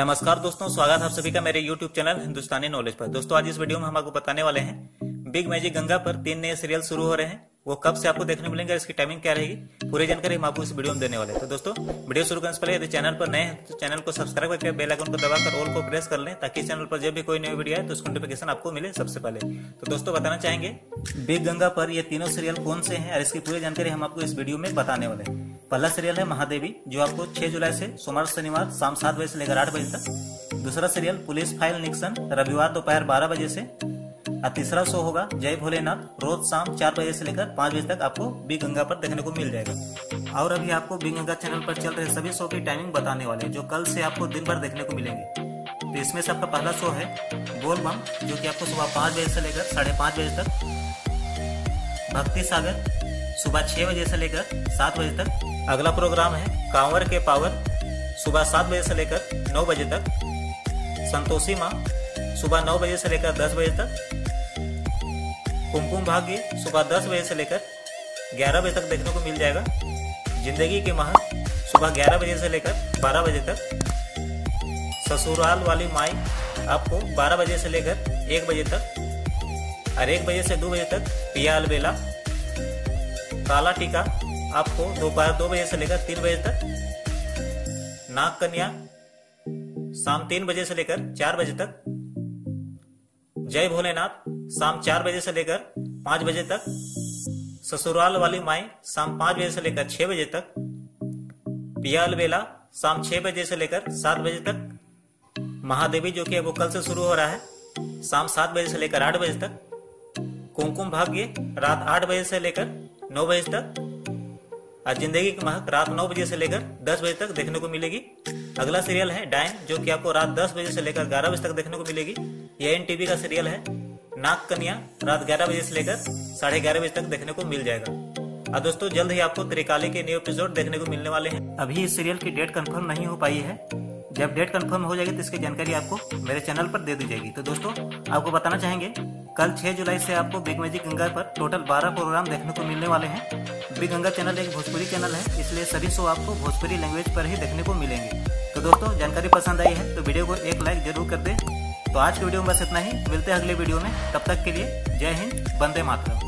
नमस्कार दोस्तों, स्वागत है आप सभी का मेरे YouTube चैनल हिंदुस्तानी नॉलेज पर। दोस्तों आज इस वीडियो में हम आपको बताने वाले हैं बिग मैजिक गंगा पर 3 नए सीरियल शुरू हो रहे हैं। वो कब से आपको देखने मिलेंगे, इसकी टाइमिंग क्या रहेगी, पूरी जानकारी हम आपको इस वीडियो में देने वाले हैं। तो दोस्तों वीडियो शुरू करने से पहले यदि चैनल पर नए हैं तो चैनल को सब्सक्राइब करके बेल आइकन को दबाकर ऑल को प्रेस कर लें, ताकि चैनल पर जब भी कोई नई वीडियो आए तो उसका नोटिफिकेशन आपको मिले सबसे पहले। तो दोस्तों बताना चाहेंगे बिग गंगा पर ये तीनों सीरियल कौन से हैं और इसकी पूरी जानकारी हम आपको इस वीडियो में बताने वाले हैं। पहला सीरियल है महादेवी, जो आपको 6 जुलाई से सोमवार शनिवार शाम 7 बजे से लेकर 8 बजे तक। दूसरा सीरियल पुलिस फाइल निक्सन, रविवार दोपहर 12 बजे से। और तीसरा शो होगा जय भोलेनाथ, रोज शाम 4 बजे से लेकर 5 बजे तक आपको बिग गंगा पर देखने को मिल जाएगा। और अभी आपको बिग गंगा चैनल पर चल रहे सभी शो की टाइमिंग बताने वाले हैं, जो कल से आपको दिन भर देखने को मिलेंगे। तो इसमें से आपका पहला शो है बोल बम, जो कि आपको सुबह 5 बजे से लेकर 5:30 बजे तक। भक्ति सागर सुबह 6 बजे से लेकर 7 बजे तक। अगला प्रोग्राम है कांवर के पावर, सुबह 7 बजे से लेकर 9 बजे तक। संतोषी माँ सुबह 9 बजे से लेकर 10 बजे तक। कुमकुम भाग्य सुबह 10 बजे से लेकर 11 बजे तक देखने को मिल जाएगा। जिंदगी के महक सुबह 11 बजे से लेकर 12 बजे तक। ससुराल वाली माई आपको 12 बजे से लेकर 1 बजे तक और 1 बजे से 2 बजे तक पिया अलबेला। काला टीका आपको दोपहर 2 बजे से लेकर 3 बजे तक। नाग कन्या शाम 3 बजे से लेकर 4 बजे तक। जय भोलेनाथ शाम 4 बजे से लेकर 5 बजे तक। ससुराल वाली माई शाम 5 बजे से लेकर 6 बजे तक। पिया अलबेला शाम 6 बजे से लेकर 7 बजे तक। महादेवी जो कि वो कल से शुरू हो रहा है, शाम 7 बजे से लेकर 8 बजे तक। कुमकुम भाग्य रात 8 बजे से लेकर 9 बजे तक। और जिंदगी की महक रात 9 बजे से लेकर 10 बजे तक देखने को मिलेगी। अगला सीरियल है डायन, जो कि आपको रात 10 बजे से लेकर 11 बजे तक देखने को मिलेगी। यह NTV का सीरियल है। नाग कन्या रात 11 बजे से लेकर 11:30 बजे तक देखने को मिल जाएगा। और दोस्तों जल्द ही आपको त्रिकाली के न्यू एपिसोड देखने को मिलने वाले हैं। अभी इस सीरियल की डेट कंफर्म नहीं हो पाई है। जब डेट कंफर्म हो जाएगी तो इसकी जानकारी आपको मेरे चैनल पर दे दी जाएगी। तो दोस्तों आपको बताना चाहेंगे कल 6 जुलाई से आपको बिग मैजिक गंगा पर टोटल 12 प्रोग्राम देखने को मिलने वाले हैं। बिग गंगा चैनल एक भोजपुरी चैनल है, इसलिए सभी शो आपको भोजपुरी लैंग्वेज पर ही देखने को मिलेंगे। तो दोस्तों जानकारी पसंद आई है तो वीडियो को एक लाइक जरूर कर दें। तो आज की वीडियो में बस इतना ही, मिलते हैं अगले वीडियो में। तब तक के लिए जय हिंद, वंदे मातरम।